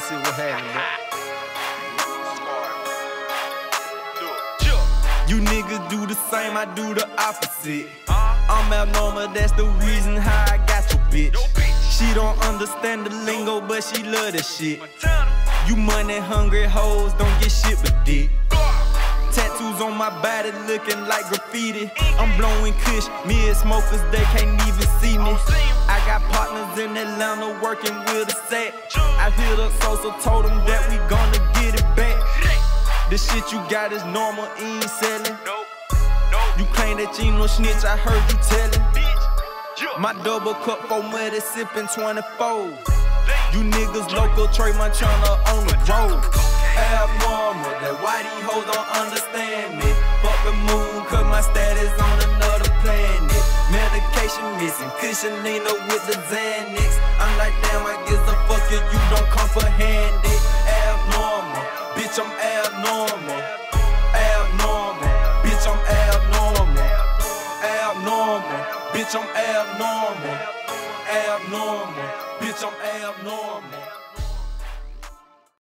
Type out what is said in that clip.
shit was happening, bro. You niggas do the same, I do the opposite. I'm abnormal, that's the reason how I got your bitch. She don't understand the lingo, but she love that shit. You money hungry hoes don't get shit but dick. Tattoos on my body looking like graffiti. I'm blowing kush, me and smokers, they can't even see me. I got partners in Atlanta working with a set. I hit up Sosa, told them that we gonna get it back. The shit you got is normal, ain't selling. You claim that you ain't no snitch, I heard you tellin'. My double cup for muddy sippin' 24. You niggas local, Trey Montana on the road. Abnormal, that why these hoes don't understand me. Fuck the moon, cause my status on another planet. Medication missing, Cushionina with the Xanax. I'm like, damn, I guess a fuck if you don't comprehend it. Abnormal, bitch, I'm abnormal. Abnormal, bitch, I'm abnormal. Abnormal, bitch, I'm abnormal. Abnormal, bitch, I'm abnormal.